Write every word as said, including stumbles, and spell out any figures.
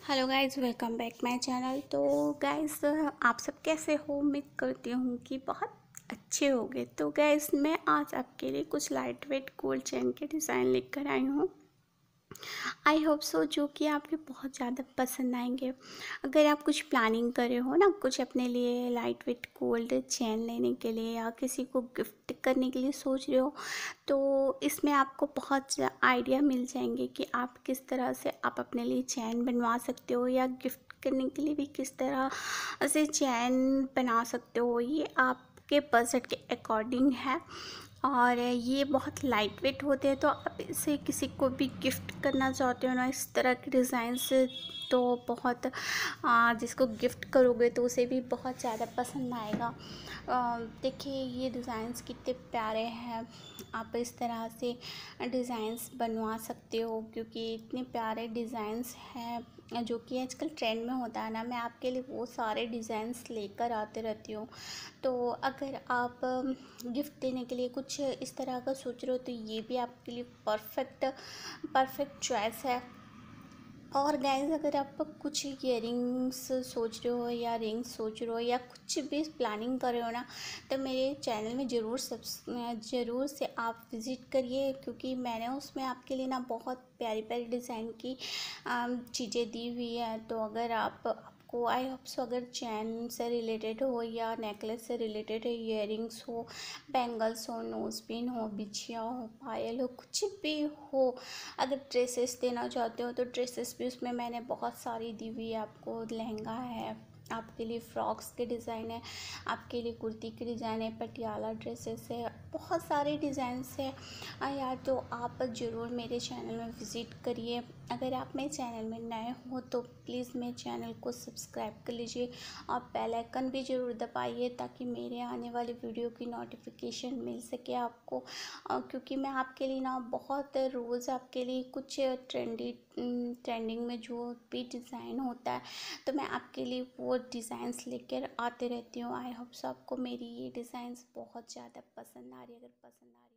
Hello guys, welcome back my channel. तो guys, आप सब कैसे हो? उम्मीद करती हूँ कि बहुत अच्छे होंगे। तो गाइस, मैं आज आपके लिए कुछ लाइट वेट गोल्ड चेन के डिज़ाइन लेकर आई हूँ। आई होप सो जो कि आपके बहुत ज़्यादा पसंद आएंगे। अगर आप कुछ प्लानिंग कर रहे हो ना, कुछ अपने लिए लाइट वेट गोल्ड चेन लेने के लिए या किसी को गिफ्ट करने के लिए सोच रहे हो, तो इसमें आपको बहुत आइडिया मिल जाएंगे कि आप किस तरह से आप अपने लिए चैन बनवा सकते हो या गिफ्ट करने के लिए भी किस तरह से चैन बना सकते हो। ये आपके बजट के अकॉर्डिंग है और ये बहुत लाइट वेट होते हैं। तो आप इसे किसी को भी गिफ्ट करना चाहते हो ना, इस तरह के डिज़ाइन से, तो बहुत आ, जिसको गिफ्ट करोगे तो उसे भी बहुत ज़्यादा पसंद आएगा। देखिए ये डिज़ाइंस कितने प्यारे हैं। आप इस तरह से डिज़ाइंस बनवा सकते हो क्योंकि इतने प्यारे डिज़ाइंस हैं जो कि आजकल ट्रेंड में होता है ना। मैं आपके लिए वो सारे डिज़ाइंस लेकर आते रहती हूँ। तो अगर आप गिफ्ट देने के लिए कुछ इस तरह का सोच रहे हो तो ये भी आपके लिए परफेक्ट परफेक्ट चॉइस है। और गाइस, अगर आप कुछ इयरिंग्स सोच रहे हो या रिंग्स सोच रहे हो या कुछ भी प्लानिंग कर रहे हो ना, तो मेरे चैनल में ज़रूर सब ज़रूर से आप विज़िट करिए क्योंकि मैंने उसमें आपके लिए ना बहुत प्यारी प्यारी डिज़ाइन की चीज़ें दी हुई है। तो अगर आप आपको आई होप सो अगर चैन से रिलेटेड हो या नेकलेस से रिलेटेड है, इयरिंग्स हो, बैंगल्स हो, नोज पिन हो, बिछिया हो, पायल हो, कुछ भी हो, अगर ड्रेसेस देना चाहते हो तो ड्रेसेस भी उसमें मैंने बहुत सारी दी हुई है। आपको लहंगा है, आपके लिए फ्रॉक्स के डिज़ाइन है, आपके लिए कुर्ती के डिज़ाइन है, पटियाला ड्रेसेस है, बहुत सारे डिज़ाइंस है यार। तो आप ज़रूर मेरे चैनल में विज़िट करिए। अगर आप मेरे चैनल में नए हो तो प्लीज़ मेरे चैनल को सब्सक्राइब कर लीजिए और बेल आइकन भी ज़रूर दबाइए ताकि मेरे आने वाले वीडियो की नोटिफिकेशन मिल सके आपको। क्योंकि मैं आपके लिए ना बहुत रोज़ आपके लिए कुछ ट्रेंडी ट्रेंडिंग में जो भी डिज़ाइन होता है तो मैं आपके लिए वो डिज़ाइंस लेकर आते रहती हूँ। आई होप सो आपको मेरी ये डिज़ाइंस बहुत ज़्यादा पसंद आ रही है। अगर पसंद आ रही है